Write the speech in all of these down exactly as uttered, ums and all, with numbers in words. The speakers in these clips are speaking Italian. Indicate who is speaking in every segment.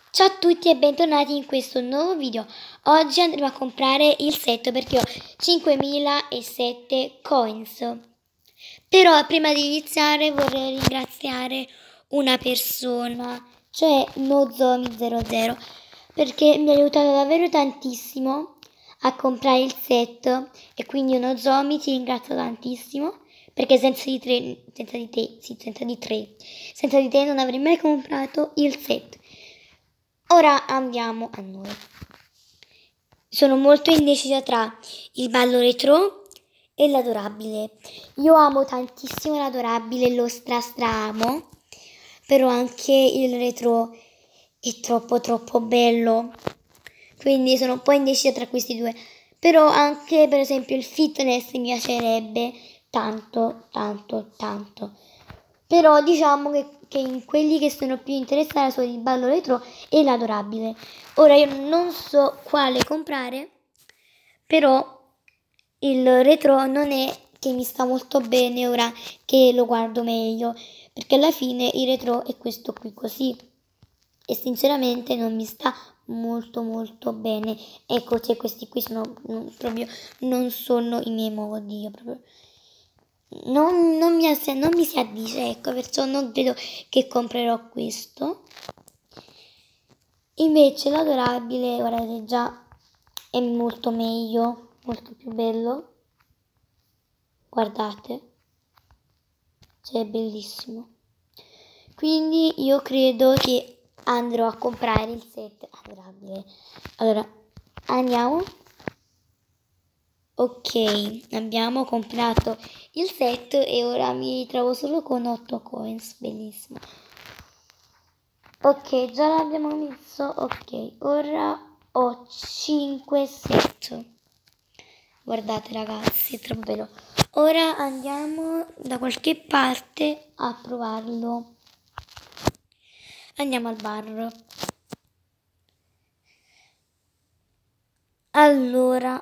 Speaker 1: Ciao a tutti e bentornati in questo nuovo video. Oggi andremo a comprare il set perché ho cinquemilasette coins. Però prima di iniziare vorrei ringraziare una persona, cioè Nozomi zero zero, perché mi ha aiutato davvero tantissimo a comprare il set e quindi Nozomi ti ringrazio tantissimo perché senza di, tre, senza di te, sì, senza di tre, senza di te non avrei mai comprato il set. Ora andiamo a noi. Sono molto indecisa tra il ballo retro e l'adorabile. Io amo tantissimo l'adorabile, lo stra stra amo, però anche il retro è troppo troppo bello. Quindi sono un po' indecisa tra questi due. Però anche per esempio il fitness mi piacerebbe tanto, tanto, tanto. Però diciamo che, che in quelli che sono più interessati sono il ballo retro e l'adorabile. Ora io non so quale comprare, però il retro non è che mi sta molto bene ora che lo guardo meglio, perché alla fine il retro è questo qui così e sinceramente non mi sta molto molto bene. Ecco, cioè questi qui sono mm, proprio non sono i miei modi, io proprio non, non, mi, non mi si addice, ecco, perciò non credo che comprerò questo. Invece l'adorabile, guardate, già è molto meglio, molto più bello. Guardate, cioè è bellissimo. Quindi io credo che andrò a comprare il set adorabile. Allora, andiamo. Ok, abbiamo comprato il set e ora mi trovo solo con otto coins, bellissimo. Ok, già l'abbiamo messo, ok, ora ho cinque set. Guardate ragazzi, è troppo bello. Ora andiamo da qualche parte a provarlo. Andiamo al bar. Allora,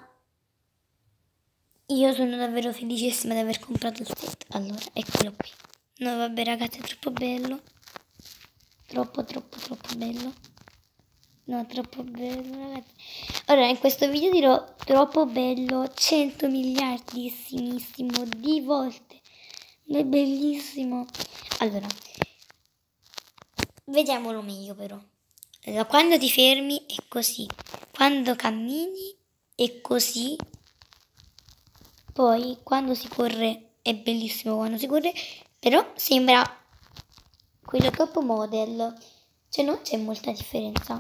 Speaker 1: io sono davvero felicissima di aver comprato il set. Allora, eccolo qui. No, vabbè ragazzi, è troppo bello. Troppo, troppo, troppo bello. No, troppo bello, ragazzi. Allora, in questo video dirò troppo bello cento miliardissimissimo di volte. È bellissimo. Allora, vediamolo meglio però. Allora, quando ti fermi è così. Quando cammini è così. Poi quando si corre è bellissimo quando si corre, però sembra quello top model, cioè non c'è molta differenza.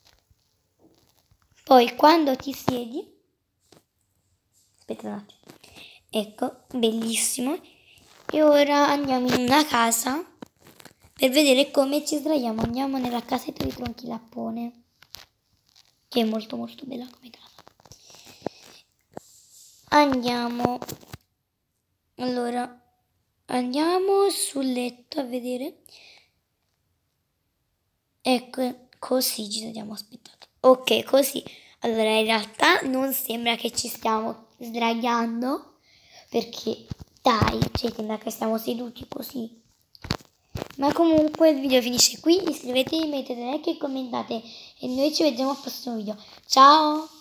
Speaker 1: Poi quando ti siedi, aspetta un attimo, ecco, bellissimo. E ora andiamo in una casa per vedere come ci sdraiamo. Andiamo nella casetta di Tronchi Lappone, che è molto molto bella come casa. Andiamo, allora, andiamo sul letto a vedere. Ecco, così ci sediamo, aspettate. Ok, così. Allora, in realtà non sembra che ci stiamo sdraiando, perché, dai, cioè, sembra che stiamo seduti così. Ma comunque il video finisce qui, iscrivetevi, mettete like e commentate e noi ci vediamo al prossimo video. Ciao!